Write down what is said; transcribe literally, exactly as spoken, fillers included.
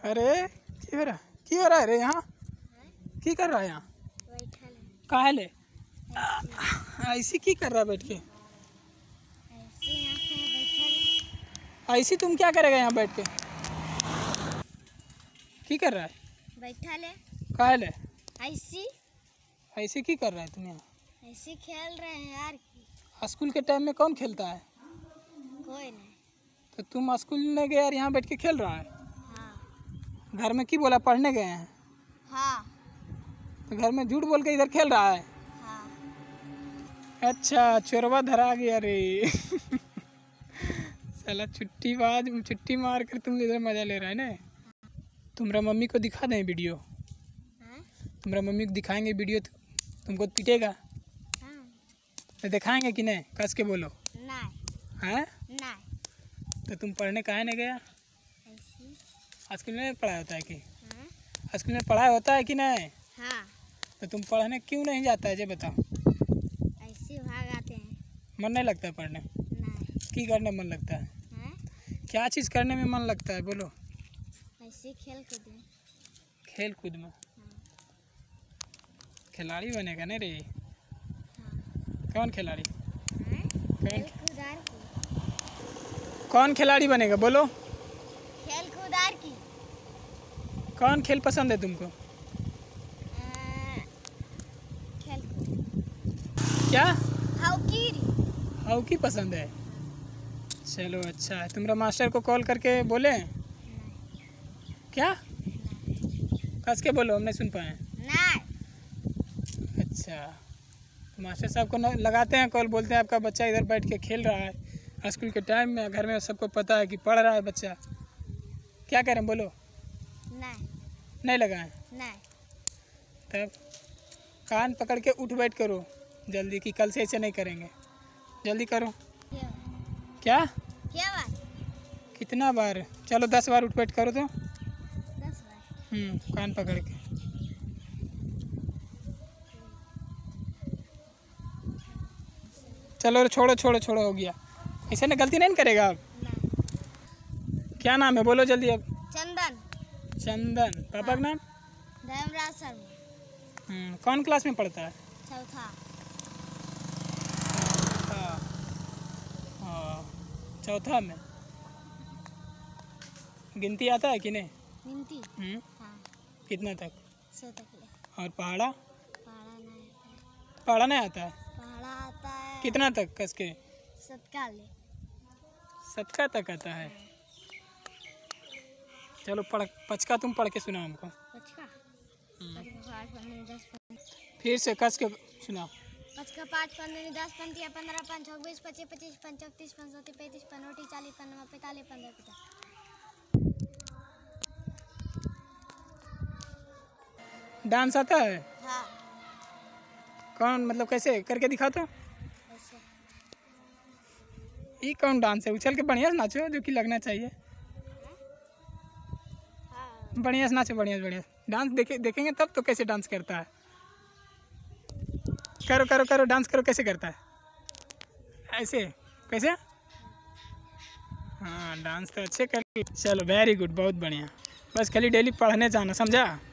अरे की हो रहा की हो रहा है रे यहाँ की कर रहा है यहाँ काहे ले ऐसी की कर रहा है बैठ के ऐसी तुम क्या करेगा यहाँ बैठ के की कर रहा है बैठा ले काहे ले ऐसी ऐसी की कर रहा है तुम यहाँ ऐसे खेल रहे हैं यार। स्कूल के टाइम में कौन खेलता है कोई नहीं। तो तुम स्कूल में गए और यहाँ बैठ के खेल रहा है। हाँ। घर में की बोला पढ़ने गए हैं। हाँ। तो घर में झूठ बोल के इधर खेल रहा है। हाँ। अच्छा चोरवा धरा गया रे साला छुट्टी बाद छुट्टी मार कर तुम इधर मजा ले रहा है ना। तुम्हारा मम्मी को दिखा दें वीडियो। हाँ? तुम्हारा मम्मी को दिखाएंगे वीडियो तो तुमको पीटेगा। हाँ। तो दिखाएंगे कि नहीं कस के बोलो। नहीं। हैं नहीं। तो तुम पढ़ने काहे नहीं गया। ऐसी स्कूल में पढ़ाई होता है कि हाँ? स्कूल में पढ़ाई होता है कि नहीं। हाँ। तो तुम पढ़ने क्यों नहीं जाता है ये बताओ। ऐसे भाग आते हैं। मन नहीं लगता है पढ़ने। नहीं। की करने मन लगता है। हाँ? क्या चीज़ करने में मन लगता है बोलो। ऐसे खेल कूद में। खेल कूद में। खिलाड़ी बनेगा नहीं रे। हाँ। कौन खिलाड़ी हाँ? कौन खेल कूदार की। कौन खिलाड़ी बनेगा बोलो। खेल कूदार की। कौन खेल पसंद है तुमको। आ, खेल कूद। क्या हॉकी। हॉकी पसंद है। चलो अच्छा है। तुम्हारा मास्टर को कॉल करके बोले क्या कस के बोलो हम नहीं सुन पाए। नहीं। अच्छा तो मास्टर साहब को न लगाते हैं कॉल बोलते हैं आपका बच्चा इधर बैठ के खेल रहा है स्कूल के टाइम में घर में सबको पता है कि पढ़ रहा है बच्चा। क्या करें बोलो। नहीं। नहीं लगाएं नहीं। तब कान पकड़ के उठ बैठ करो जल्दी कि कल से ऐसे नहीं करेंगे। जल्दी करो। क्या क्या क्या बात। कितना बार चलो दस बार उठ बैठ करो तो दस बार। हम्म कान पकड़ के। चलो छोड़ो छोड़ो छोड़ो हो गया। ऐसे ना गलती नहीं करेगा अब। नहीं। क्या नाम है बोलो जल्दी अब। चंदन। चंदन पापा का नाम। धर्मराज शर्मा। हम्म कौन क्लास में पढ़ता है। चौथा। हाँ हाँ चौथा में। गिनती आता है कि नहीं। गिनती। हम्म हाँ। कितना तक। सौ तक ले। और पहाड़ा पहाड़ा नहीं आता है। पहाड़ा नहीं आता है। पहाड़ा आता है। कितना तक कस के। सतका ले। सतका तक आता है। चलो पढ़ पचका तुम पढ़ के सुनाओ हमको। पचका। पचका पाँच पंद्रह दस पंद्रह। फिर से कस के सुनाओ। पचका पाँच पंद्रह दस पंद्रह पंद्रह पाँच छब्बीस पच्चीस पच्चीस पंचतीस पैंसठ पैंतीस पनौटी चालीस पन्ना पैंतालीस पंद्रह पचास। डांस आता है। हाँ। कौन मतलब कैसे करके दिखा तो। ऐसे। ये कौन डांस है उछल के बढ़िया से नाचो जो कि लगना चाहिए। हाँ। बढ़िया से नाचो बढ़िया से बढ़िया डांस देखे देखेंगे तब तो कैसे डांस करता है। करो करो करो डांस करो कैसे करता है ऐसे कैसे। हाँ डांस तो अच्छे कर। चलो वेरी गुड बहुत बढ़िया। बस खाली डेली पढ़ने जाना समझा।